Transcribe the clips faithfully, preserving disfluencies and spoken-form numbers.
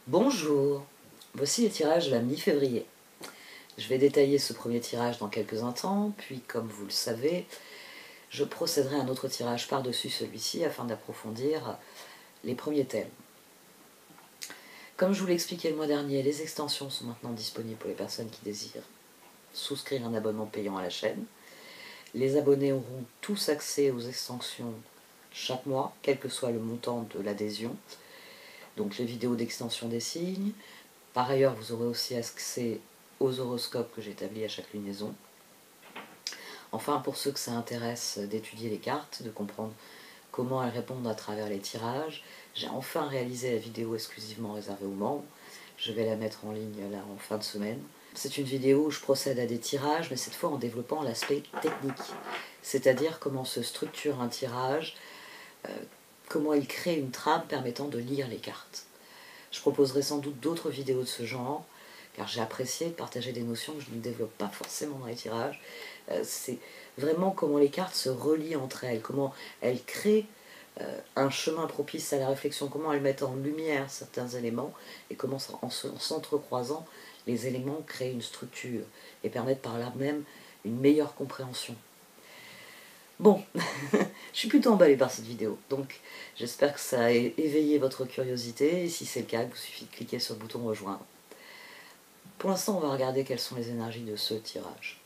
Bonjour, voici les tirages de la mi-février. Je vais détailler ce premier tirage dans quelques instants, puis comme vous le savez, je procéderai à un autre tirage par-dessus celui-ci afin d'approfondir les premiers thèmes. Comme je vous l'ai expliqué le mois dernier, les extensions sont maintenant disponibles pour les personnes qui désirent souscrire un abonnement payant à la chaîne. Les abonnés auront tous accès aux extensions chaque mois, quel que soit le montant de l'adhésion. Donc les vidéos d'extension des signes. Par ailleurs, vous aurez aussi accès aux horoscopes que j'établis à chaque lunaison. Enfin, pour ceux que ça intéresse d'étudier les cartes, de comprendre comment elles répondent à travers les tirages, j'ai enfin réalisé la vidéo exclusivement réservée aux membres. Je vais la mettre en ligne là en fin de semaine. C'est une vidéo où je procède à des tirages, mais cette fois en développant l'aspect technique, c'est-à-dire comment se structure un tirage, euh, comment il crée une trame permettant de lire les cartes. Je proposerai sans doute d'autres vidéos de ce genre, car j'ai apprécié de partager des notions que je ne développe pas forcément dans les tirages. Euh, c'est vraiment comment les cartes se relient entre elles, comment elles créent euh, un chemin propice à la réflexion, comment elles mettent en lumière certains éléments, et comment en s'entrecroisant, les éléments créent une structure, et permettent par là même une meilleure compréhension. Bon, je suis plutôt emballée par cette vidéo, donc j'espère que ça a éveillé votre curiosité, et si c'est le cas, il vous suffit de cliquer sur le bouton rejoindre. Pour l'instant, on va regarder quelles sont les énergies de ce tirage.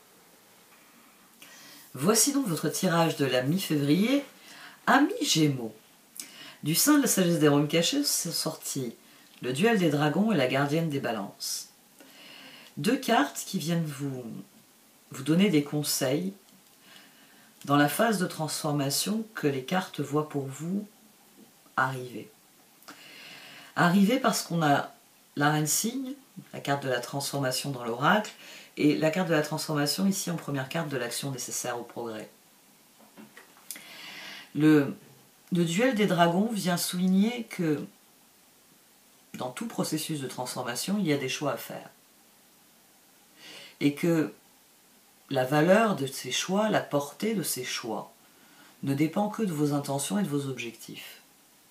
Voici donc votre tirage de la mi-février, Amis Gémeaux. Du sein de la sagesse des royaumes cachés sont sortis le duel des dragons et la gardienne des balances. Deux cartes qui viennent vous, vous donner des conseils dans la phase de transformation que les cartes voient pour vous arriver. Arriver parce qu'on a la reine cygne, la carte de la transformation dans l'oracle, et la carte de la transformation ici en première carte de l'action nécessaire au progrès. Le, le duel des dragons vient souligner que dans tout processus de transformation, il y a des choix à faire. Et que la valeur de ces choix, la portée de ces choix, ne dépend que de vos intentions et de vos objectifs.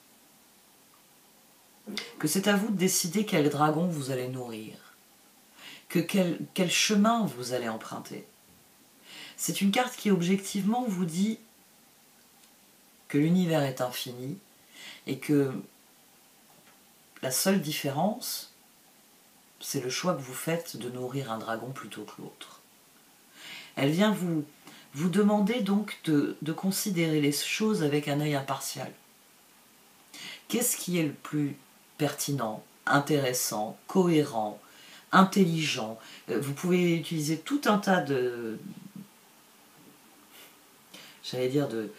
Que c'est à vous de décider quel dragon vous allez nourrir, que quel, quel chemin vous allez emprunter. C'est une carte qui objectivement vous dit que l'univers est infini et que la seule différence, c'est le choix que vous faites de nourrir un dragon plutôt que l'autre. Elle vient vous, vous demander donc de, de considérer les choses avec un œil impartial. Qu'est-ce qui est le plus pertinent, intéressant, cohérent, intelligent? Vous pouvez utiliser tout un tas de... j'allais dire de...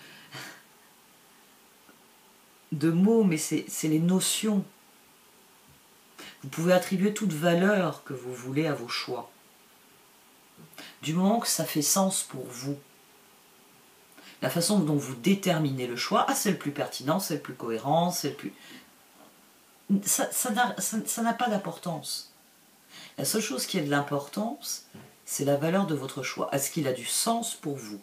de mots, mais c'est les notions. Vous pouvez attribuer toute valeur que vous voulez à vos choix. Du moment que ça fait sens pour vous. La façon dont vous déterminez le choix, ah c'est le plus pertinent, c'est le plus cohérent, c'est le plus... Ça, ça n'a ça, ça n'a pas d'importance. La seule chose qui a de l'importance, c'est la valeur de votre choix. Est-ce qu'il a du sens pour vous?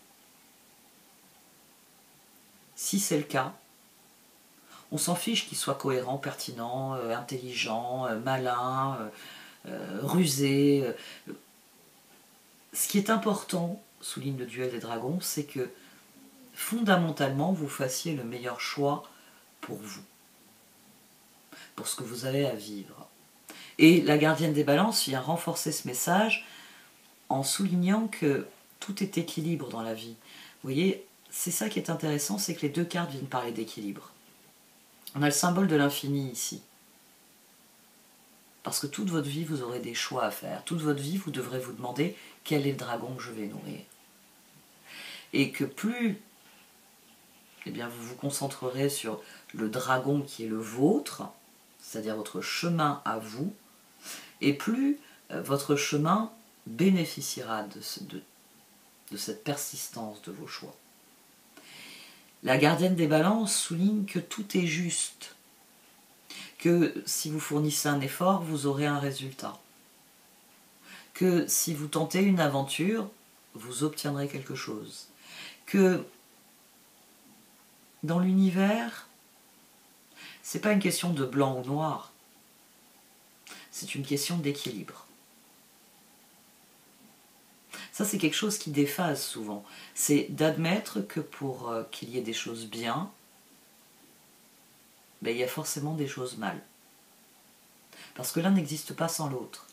Si c'est le cas, on s'en fiche qu'il soit cohérent, pertinent, euh, intelligent, euh, malin, euh, euh, rusé. Euh. Ce qui est important, souligne le duel des dragons, c'est que fondamentalement, vous fassiez le meilleur choix pour vous, pour ce que vous avez à vivre. Et la gardienne des balances vient renforcer ce message en soulignant que tout est équilibre dans la vie. Vous voyez, c'est ça qui est intéressant, c'est que les deux cartes viennent parler d'équilibre. On a le symbole de l'infini ici. Parce que toute votre vie, vous aurez des choix à faire. Toute votre vie, vous devrez vous demander quel est le dragon que je vais nourrir. Et que plus eh bien, vous vous concentrerez sur le dragon qui est le vôtre, c'est-à-dire votre chemin à vous, et plus euh, votre chemin bénéficiera de, ce, de, de cette persistance de vos choix. La gardienne des balances souligne que tout est juste, que si vous fournissez un effort, vous aurez un résultat, que si vous tentez une aventure, vous obtiendrez quelque chose, que dans l'univers, c'est pas une question de blanc ou noir, c'est une question d'équilibre. Ça, c'est quelque chose qui déphase souvent. C'est d'admettre que pour euh, qu'il y ait des choses bien, ben, il y a forcément des choses mal. Parce que l'un n'existe pas sans l'autre.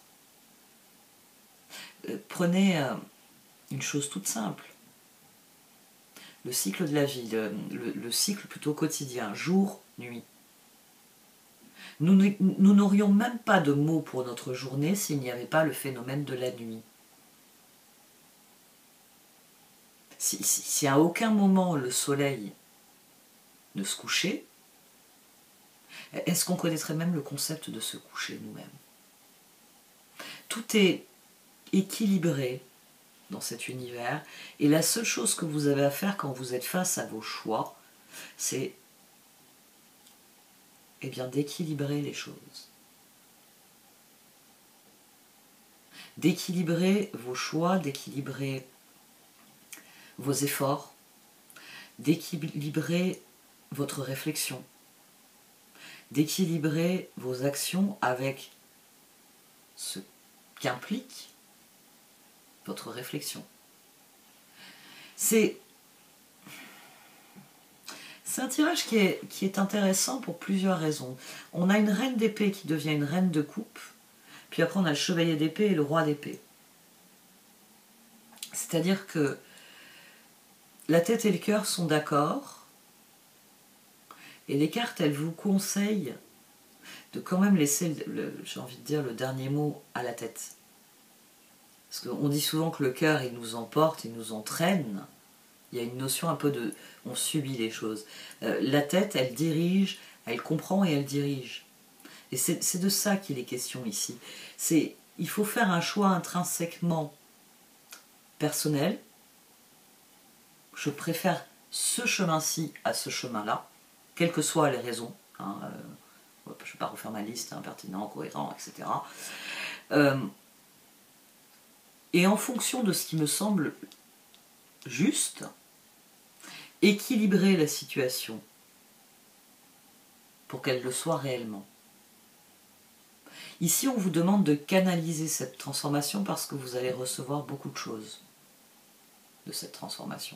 Euh, prenez euh, une chose toute simple. Le cycle de la vie, le, le, le cycle plutôt quotidien, jour, nuit. Nous n'aurions même pas de mots pour notre journée s'il n'y avait pas le phénomène de la nuit. Si, si, si à aucun moment le soleil ne se couchait, est-ce qu'on connaîtrait même le concept de se coucher nous-mêmes? Tout est équilibré dans cet univers, et la seule chose que vous avez à faire quand vous êtes face à vos choix, c'est eh bien d'équilibrer les choses. D'équilibrer vos choix, d'équilibrer vos efforts, d'équilibrer votre réflexion, d'équilibrer vos actions avec ce qu'implique votre réflexion. C'est c'est un tirage qui est, qui est intéressant pour plusieurs raisons. On a une reine d'épée qui devient une reine de coupe, puis après on a le chevalier d'épée et le roi d'épée. C'est-à-dire que la tête et le cœur sont d'accord, et les cartes, elles vous conseillent de quand même laisser, j'ai envie de dire, le dernier mot à la tête. Parce qu'on dit souvent que le cœur, il nous emporte, il nous entraîne. Il y a une notion un peu de... on subit les choses. Euh, la tête, elle dirige, elle comprend et elle dirige. Et c'est de ça qu'il est question ici. C'est, il faut faire un choix intrinsèquement personnel. Je préfère ce chemin-ci à ce chemin-là, quelles que soient les raisons. Hein, euh, je ne vais pas refaire ma liste, impertinent, cohérent, et cetera. Euh, et en fonction de ce qui me semble juste, équilibrer la situation pour qu'elle le soit réellement. Ici, on vous demande de canaliser cette transformation parce que vous allez recevoir beaucoup de choses de cette transformation.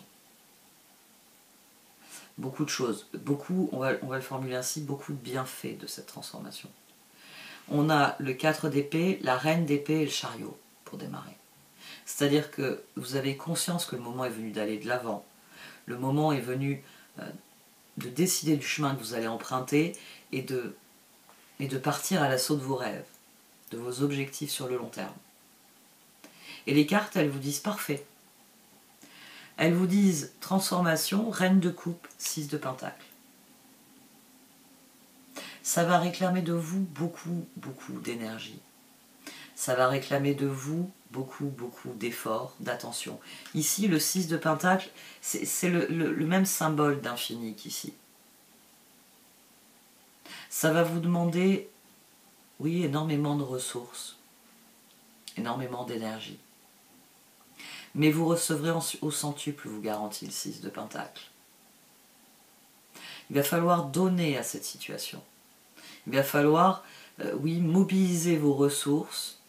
Beaucoup de choses. Beaucoup, on va, on va le formuler ainsi, beaucoup de bienfaits de cette transformation. On a le quatre d'épée, la reine d'épée et le chariot pour démarrer. C'est-à-dire que vous avez conscience que le moment est venu d'aller de l'avant. Le moment est venu euh, de décider du chemin que vous allez emprunter et de, et de partir à l'assaut de vos rêves, de vos objectifs sur le long terme. Et les cartes, elles vous disent parfait. Elles vous disent transformation, reine de coupe, six de pentacle. Ça va réclamer de vous beaucoup, beaucoup d'énergie. Ça va réclamer de vous beaucoup, beaucoup d'efforts, d'attention. Ici, le six de pentacle, c'est le, le, le même symbole d'infini qu'ici. Ça va vous demander, oui, énormément de ressources, énormément d'énergie. Mais vous recevrez au centuple, vous garantit le six de pentacle. Il va falloir donner à cette situation. Il va falloir, euh, oui, mobiliser vos ressources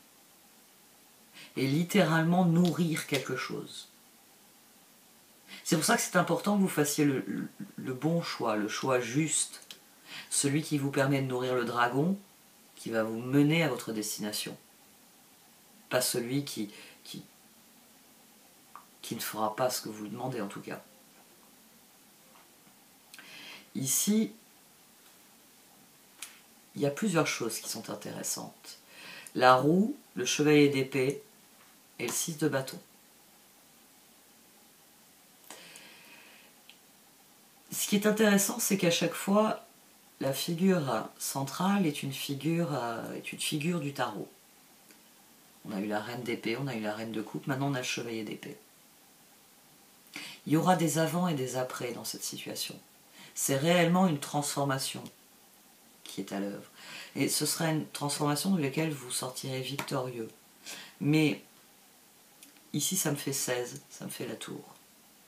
et littéralement nourrir quelque chose. C'est pour ça que c'est important que vous fassiez le, le, le bon choix, le choix juste, celui qui vous permet de nourrir le dragon, qui va vous mener à votre destination. Pas celui qui, qui, qui ne fera pas ce que vous lui demandez en tout cas. Ici, il y a plusieurs choses qui sont intéressantes. La roue, le chevalier d'épée et le six de bâton. Ce qui est intéressant, c'est qu'à chaque fois, la figure centrale est une figure, est une figure du tarot. On a eu la reine d'épée, on a eu la reine de coupe, maintenant on a le chevalier d'épée. Il y aura des avant et des après dans cette situation. C'est réellement une transformation qui est à l'œuvre. Et ce sera une transformation de laquelle vous sortirez victorieux. Mais ici, ça me fait seize, ça me fait la tour.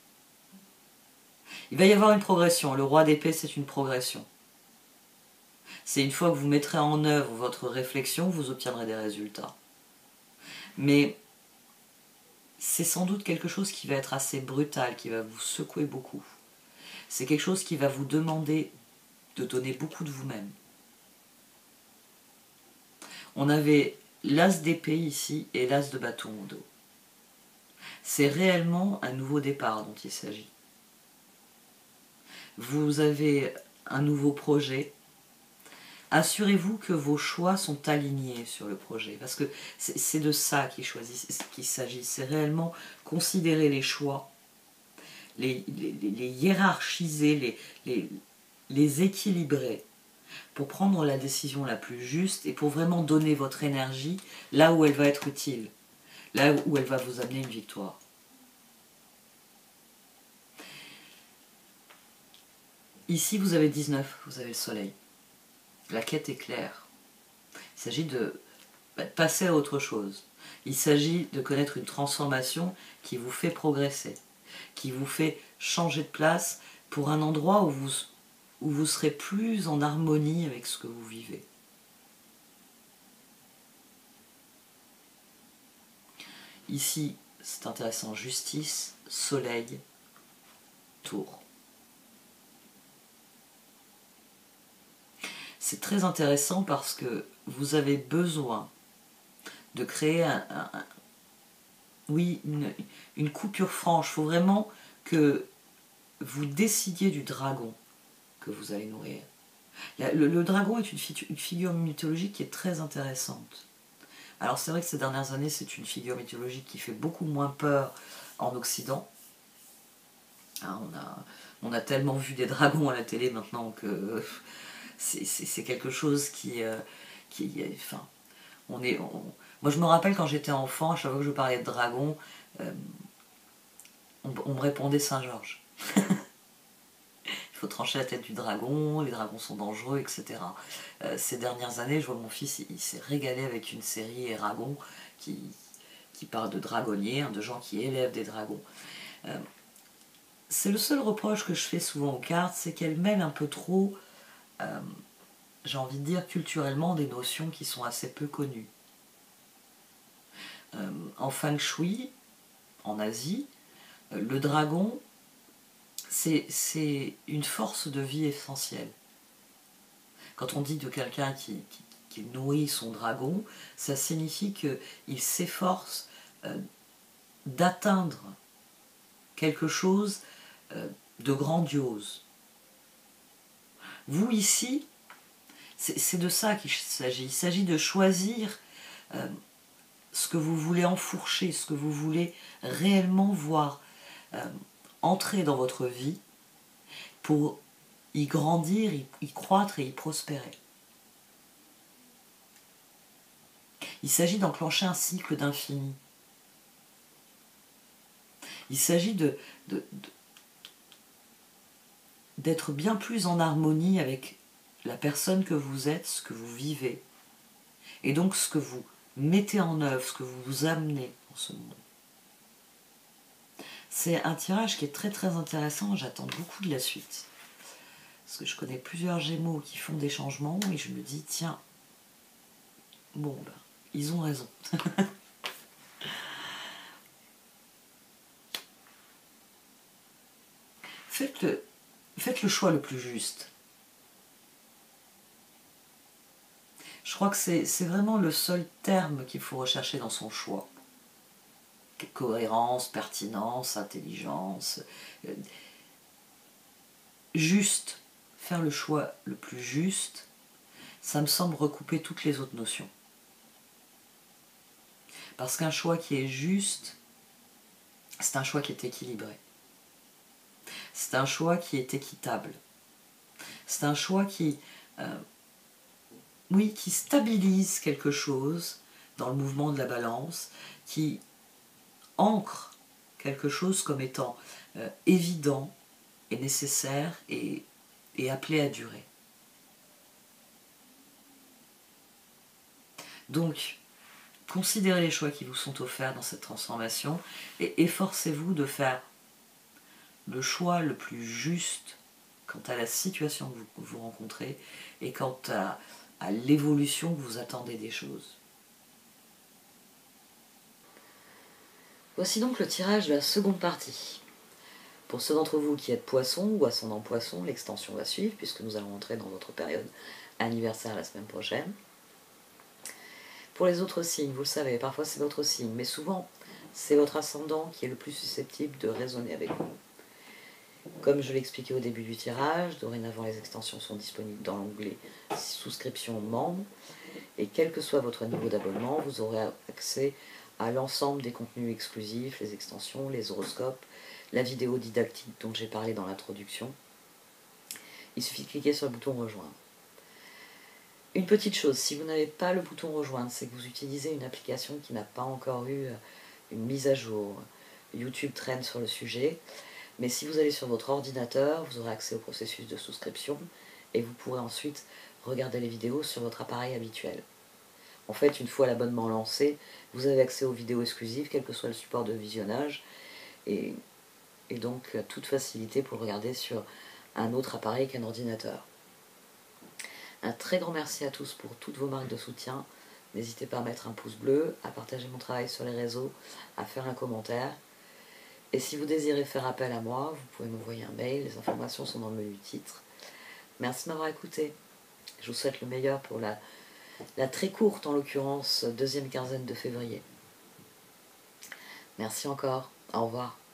Il va y avoir une progression. Le roi d'épée, c'est une progression. C'est une fois que vous mettrez en œuvre votre réflexion, vous obtiendrez des résultats. Mais c'est sans doute quelque chose qui va être assez brutal, qui va vous secouer beaucoup. C'est quelque chose qui va vous demander de donner beaucoup de vous-même. On avait l'as d'épée ici et l'as de bâton au dos. C'est réellement un nouveau départ dont il s'agit. Vous avez un nouveau projet. Assurez-vous que vos choix sont alignés sur le projet, parce que c'est de ça qu'il qu'il s'agit. C'est réellement considérer les choix, les, les, les hiérarchiser, les, les, les équilibrer, pour prendre la décision la plus juste et pour vraiment donner votre énergie là où elle va être utile, là où elle va vous amener une victoire. Ici, vous avez dix-neuf, vous avez le soleil. La quête est claire. Il s'agit de, de passer à autre chose. Il s'agit de connaître une transformation qui vous fait progresser, qui vous fait changer de place pour un endroit où vous, où vous serez plus en harmonie avec ce que vous vivez. Ici, c'est intéressant, justice, soleil, tour. C'est très intéressant parce que vous avez besoin de créer un, un, un, oui, une, une coupure franche. Il faut vraiment que vous décidiez du dragon que vous allez nourrir. La, le, le dragon est une, fi une figure mythologique qui est très intéressante. Alors c'est vrai que ces dernières années, c'est une figure mythologique qui fait beaucoup moins peur en Occident. Hein, on, a, on a tellement vu des dragons à la télé maintenant que c'est quelque chose qui... Euh, qui enfin, on est, on... Moi je me rappelle quand j'étais enfant, à chaque fois que je parlais de dragons, euh, on, on me répondait Saint-Georges. Il faut trancher la tête du dragon, les dragons sont dangereux, et cetera. Euh, ces dernières années, je vois mon fils, il, il s'est régalé avec une série Eragon qui, qui parle de dragonniers, hein, de gens qui élèvent des dragons. Euh, c'est le seul reproche que je fais souvent aux cartes, c'est qu'elles mêlent un peu trop, euh, j'ai envie de dire culturellement, des notions qui sont assez peu connues. Euh, en Feng Shui, en Asie, euh, le dragon, c'est une force de vie essentielle. Quand on dit de quelqu'un qui, qui, qui nourrit son dragon, ça signifie qu'il s'efforce euh, d'atteindre quelque chose euh, de grandiose. Vous, ici, c'est de ça qu'il s'agit. Il s'agit de choisir euh, ce que vous voulez enfourcher, ce que vous voulez réellement voir euh, entrer dans votre vie pour y grandir, y, y croître et y prospérer. Il s'agit d'enclencher un cycle d'infini. Il s'agit de, de, de, d'être bien plus en harmonie avec la personne que vous êtes, ce que vous vivez, et donc ce que vous mettez en œuvre, ce que vous vous amenez dans ce monde. C'est un tirage qui est très très intéressant, j'attends beaucoup de la suite. Parce que je connais plusieurs Gémeaux qui font des changements et je me dis, tiens, bon, ben, ils ont raison. Faites le, faites le choix le plus juste. Je crois que c'est vraiment le seul terme qu'il faut rechercher dans son choix. Cohérence, pertinence, intelligence. Euh, juste, faire le choix le plus juste, ça me semble recouper toutes les autres notions. Parce qu'un choix qui est juste, c'est un choix qui est équilibré. C'est un choix qui est équitable. C'est un choix qui, euh, oui, qui stabilise quelque chose dans le mouvement de la balance, qui ancre quelque chose comme étant euh, évident et nécessaire et, et appelé à durer. Donc, considérez les choix qui vous sont offerts dans cette transformation et efforcez-vous de faire le choix le plus juste quant à la situation que vous, vous rencontrez et quant à, à l'évolution que vous attendez des choses. Voici donc le tirage de la seconde partie. Pour ceux d'entre vous qui êtes poisson ou ascendant poisson, l'extension va suivre puisque nous allons entrer dans notre période anniversaire la semaine prochaine. Pour les autres signes, vous le savez, parfois c'est votre signe, mais souvent c'est votre ascendant qui est le plus susceptible de résonner avec vous. Comme je l'ai expliqué au début du tirage, dorénavant les extensions sont disponibles dans l'onglet souscription membre et quel que soit votre niveau d'abonnement, vous aurez accès à l'ensemble des contenus exclusifs, les extensions, les horoscopes, la vidéo didactique dont j'ai parlé dans l'introduction. Il suffit de cliquer sur le bouton rejoindre. Une petite chose, si vous n'avez pas le bouton rejoindre, c'est que vous utilisez une application qui n'a pas encore eu une mise à jour. YouTube traîne sur le sujet, mais si vous allez sur votre ordinateur, vous aurez accès au processus de souscription et vous pourrez ensuite regarder les vidéos sur votre appareil habituel. En fait, une fois l'abonnement lancé, vous avez accès aux vidéos exclusives, quel que soit le support de visionnage, et, et donc toute facilité pour le regarder sur un autre appareil qu'un ordinateur. Un très grand merci à tous pour toutes vos marques de soutien. N'hésitez pas à mettre un pouce bleu, à partager mon travail sur les réseaux, à faire un commentaire. Et si vous désirez faire appel à moi, vous pouvez m'envoyer un mail, les informations sont dans le menu titre. Merci de m'avoir écouté. Je vous souhaite le meilleur pour la La très courte, en l'occurrence, deuxième quinzaine de février. Merci encore. Au revoir.